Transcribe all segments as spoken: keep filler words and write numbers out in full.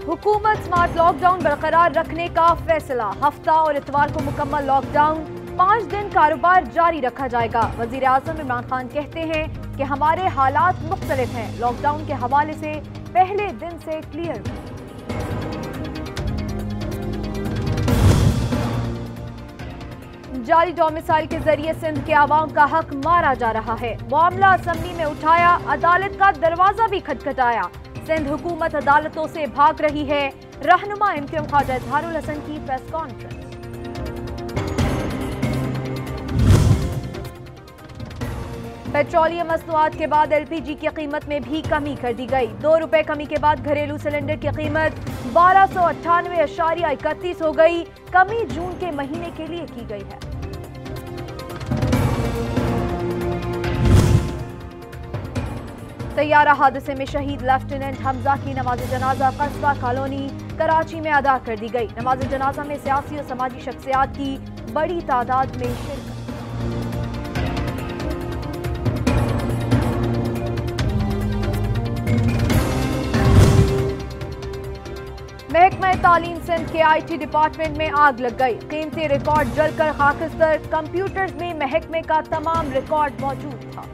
हुकूमत smart lockdown बरकरार रखने का फैसला। हफ्ता और इतवार को मुकम्मल लॉकडाउन, पाँच दिन कारोबार जारी रखा जाएगा। वजीर आजम इमरान खान कहते हैं कि हमारे हालात मुख्तलिफ हैं। लॉकडाउन के हवाले से पहले दिन से क्लियर। जाली डोमिसाइल के जरिए सिंध के आवाम का हक मारा जा रहा है। मामला असम्बली में उठाया, अदालत का दरवाजा भी खटखटाया। सिंध हुकूमत अदालतों से भाग रही है। रहनुमा इमतियाज ख्वाजा इजहारुल हसन की प्रेस कॉन्फ्रेंस। पेट्रोलियम मसनूआत के बाद एलपीजी की कीमत में भी कमी कर दी गई। दो रुपए कमी के बाद घरेलू सिलेंडर की कीमत बारह सौ अट्ठानवे अशारिया इकतीस हो गई। कमी जून के महीने के लिए की गई है। तैयारा हादसे में शहीद लेफ्टिनेंट हमजा की नमाज जनाजा कस्बा कॉलोनी कराची में अदा कर दी गई। नमाज जनाजा में सियासी और समाजी शख्सियात की बड़ी तादाद में शिरकत। महकमा तालीम सिंध के आईटी डिपार्टमेंट में आग लग गई। कीमती रिकॉर्ड जलकर खाकिस्तर। कंप्यूटर्स में महकमे का तमाम रिकॉर्ड मौजूद था।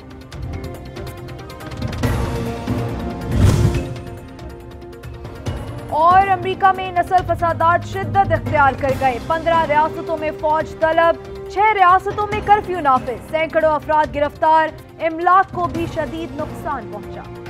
और अमेरिका में नस्ल फसादात शिद्दत इख्तियार कर गए। पंद्रह रियासतों में फौज तलब, छह रियासतों में कर्फ्यू नाफिज। सैकड़ों अफराद गिरफ्तार। इमलाक को भी शदीद नुकसान पहुंचा।